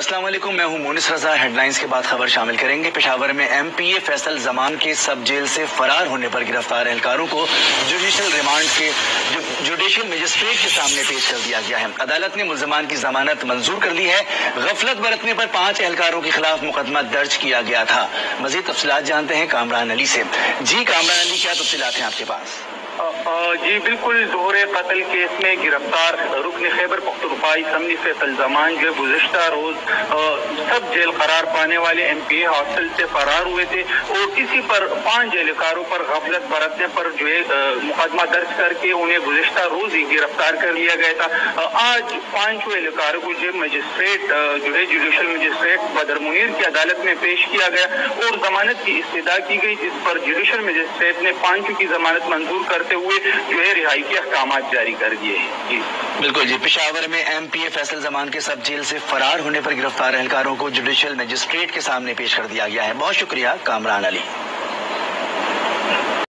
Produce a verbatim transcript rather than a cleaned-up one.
अस्सलाम वालेकुम, मैं हूं मोनिस रजा। हेडलाइंस के बाद खबर शामिल करेंगे। पेशावर में M P A Faisal Zaman के सब जेल से फरार होने पर गिरफ्तार एहलकारों को जुडिशल रिमांड के जुडिशल मजिस्ट्रेट के सामने पेश कर दिया गया है। अदालत ने मुल्जमान की जमानत मंजूर कर ली है। गफलत बरतने पर पांच एहलकारों के खिलाफ मुकदमा दर्ज किया गया था। मजीद तफसीलात जानते हैं कामरान अली से। जी कामरान अली, क्या तफसीलात हैं आपके पास? जी बिल्कुल, दोहरे कत्ल केस में गिरफ्तार रुकन खैबर पख्तूनख्वा असम्बली फैसल जमान जो गुज़िश्ता रोज सब जेल करार पाने वाले एम पी ए हॉस्टल से फरार हुए थे और इसी पर पांच एहलकारों पर गफलत बरतने पर जो है मुकदमा दर्ज करके उन्हें गुज़िश्ता रोज ही गिरफ्तार कर लिया गया था। आज पांचों एहलकारों को जो मजिस्ट्रेट जो है जुडिशल मजिस्ट्रेट बदर मुनीर की अदालत में पेश किया गया और जमानत की इस्तदा की गई, जिस पर जुडिशल मजिस्ट्रेट ने पांचों की जमानत मंजूर करते हुए जो है रिहाई के अहकामात जारी कर दिए हैं। जी बिल्कुल जी। पेशावर में M P A Faisal Zaman के सब जेल से फरार होने पर गिरफ्तार एहलकारों को जुडिशल मजिस्ट्रेट के सामने पेश कर दिया गया है। बहुत शुक्रिया कामरान अली।